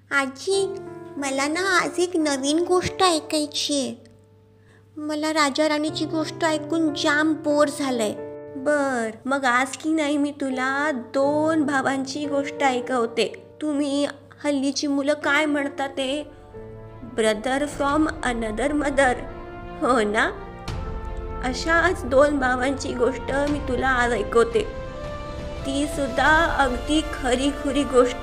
आजी, मला ना आज एक नवीन गोष्ट ऐकायची आहे. मला राजा राणीची गोष्ट ऐकून जाम बोर झालंय. बर, मग आज की नाही मी तुला 2 भावांची गोष्ट ऐकवते. तुम्ही हल्लीची मुलं काय म्हणतात ते, ब्रदर फ्रॉम अनदर मदर, हो ना? अशाच 2 भावांची गोष्ट मी तुला आज ऐकवते. ती सुद्धा अगदी खरी खुरी गोष्ट.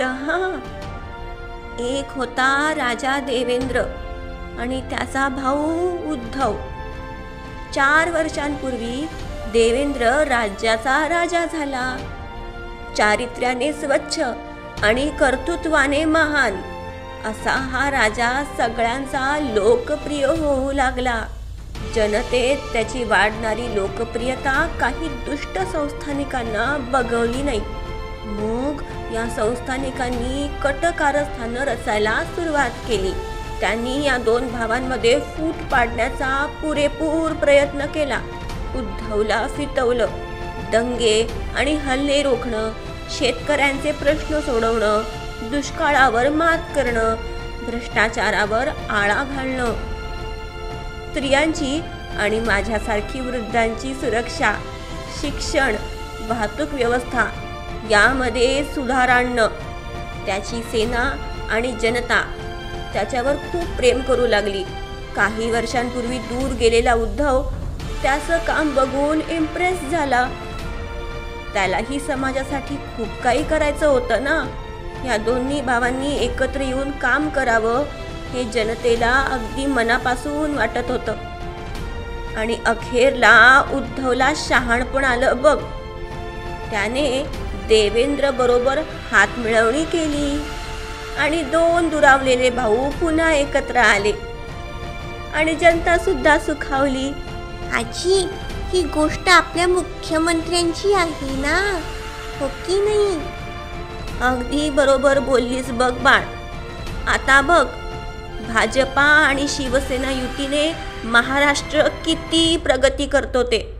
एक होता राजा देवेंद्र आणि त्याचा भाऊ उद्धव. 4 वर्षांपूर्वी देवेंद्र राज्याचा राजा झाला. चारित्र्याने स्वच्छ आणि कर्तृत्वाने महान असा हा राजा सगळ्यांचा लोकप्रिय होऊ लागला. जनतेत त्याची वाढणारी लोकप्रियता काही दुष्ट संस्थानिकांना बघवली नाही. मग या संस्थानिकांनी कट कारस्थानं रचायला सुरुवात केली. त्यांनी या 2 भावांमध्ये फूट पाडण्याचा पुरेपूर प्रयत्न केला. उद्धवला फितवलं. दंगे आणि हल्ले रोखणं, शेतकऱ्यांचे प्रश्न सोडवणं, दुष्काळावर मात करणं, भ्रष्टाचारावर आळा घालणं, स्त्रियांची आणि माझ्यासारखी वृद्धांची सुरक्षा, शिक्षण, वाहतूक व्यवस्था यामध्ये सुधार आणणं. त्याची सेना आणि जनता त्याच्यावर खूप प्रेम करू लागली. काही वर्षांपूर्वी दूर गेलेला उद्धव त्याचं काम बघून इम्प्रेस झाला. त्यालाही समाजासाठी खूप काही करायचं होतं ना. या दोन्ही भावांनी एकत्र येऊन काम करावं हे जनतेला अगदी मनापासून वाटत होतं. आणि अखेरला उद्धवला शहाणपण आलं बघ. त्याने देवेंद्र बरोबर हात मिळवणी केली आणि 2 दुरावलेले भाऊ पुन्हा एकत्र आले आणि जनता सुद्धा सुखावली. आजी, ही गोष्ट आपल्या मुख्यमंत्र्यांची आहे ना, हो की नाही? अगदी बरोबर बोललीस बघ बाळ. आता बघ, भाजपा आणि शिवसेना युतीने महाराष्ट्र किती प्रगती करतो ते.